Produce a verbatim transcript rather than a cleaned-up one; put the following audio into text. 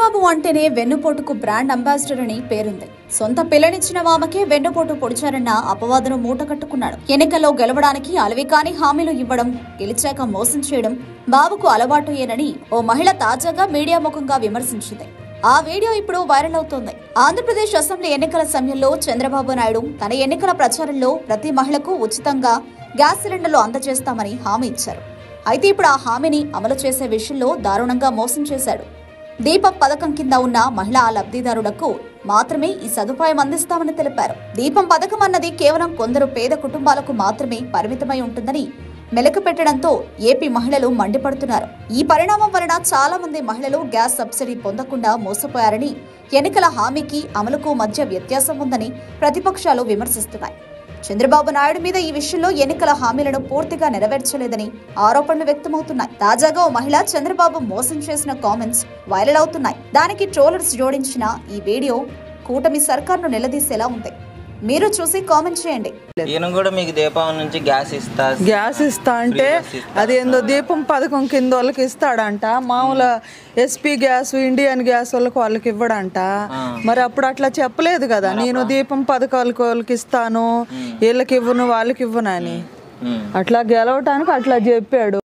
చంద్రబాబు అంటేనే వెన్నుపోటుకు brand ambassador అని పేరుంది. సొంత పిల్లనిచ్చిన వామకే వెన్నుపోటు పొడిచారన్న అపవాదును మూటకట్టుకున్నాడు. ఎన్నికల్లో గెలవడానికి అలవికాని హామీలు ఇవ్వడం, గెలిచాక మోసం చేయడం బాబుకు అలవాటుయేనని ఓ మహిళ తాజాగా మీడియా ముఖంగా విమర్శించింది. ఆ వీడియో ఇప్పుడు వైరల్ అవుతోంది. ఆంధ్రప్రదేశ్ అసెంబ్లీ ఎన్నికల సమయంలో చంద్రబాబు నాయుడు తన ఎన్నికల ప్రచారంలో ప్రతి మహిళకు ఉచితంగా గ్యాస్ సిలిండర్లు అందజేస్తామని హామీ ఇచ్చారు. అయితే ఇప్పుడు ఆ హామీని అమలు చేసే విషయంలో దారుణంగా మోసం చేశాడు. దీపం పథకం కింద ఉన్న మహిళా లబ్ధిదారులకు మాత్రమే ఈ సదుపాయం అందిస్తామని తెలిపారు. దీపం పథకం అన్నది కేవలం కొందరు పేద కుటుంబాలకు మాత్రమే పరిమితమై ఉంటుందని మెలక పెట్టడంతో ఏపీ మహిళలు మండిపడుతున్నారు. ఈ పరిణామం వలన చాలా మంది మహిళలు గ్యాస్ సబ్సిడీ పొందకుండా మోసపోయారని, ఎన్నికల హామీకి అమలుకు మధ్య వ్యత్యాసం ఉందని ప్రతిపక్షాలు విమర్శిస్తున్నాయి. చంద్రబాబు నాయుడు మీద ఈ విషయంలో ఎన్నికల హామీలను పూర్తిగా నెరవేర్చలేదని ఆరోపణలు వ్యక్తమవుతున్నాయి. తాజాగా ఓ మహిళ చంద్రబాబు మోసం చేసిన కామెంట్స్ వైరల్ అవుతున్నాయి. దానికి ట్రోలర్స్ జోడించిన ఈ వీడియో కూటమి సర్కార్ను నిలదీసేలా ఉంది. మీరు చూసి కామెంట్ చేయండి. ఈయన కూడా మీకు దీపావళి నుంచి గ్యాస్ ఇస్తా గ్యాస్ ఇస్తా అంటే అది ఏందో దీపం పథకం కింద వాళ్ళకి ఇస్తాడంట. మామూలు ఎస్పీ గ్యాస్, ఇండియన్ గ్యాస్ వాళ్ళకి వాళ్ళకి ఇవ్వడంట. మరి అప్పుడు అట్లా చెప్పలేదు కదా, నేను దీపం పథకాలకు వాళ్ళకి ఇస్తాను, వీళ్ళకి ఇవ్వను వాళ్ళకి ఇవ్వను అని. అట్లా గెలవటానికి అట్లా చెప్పాడు.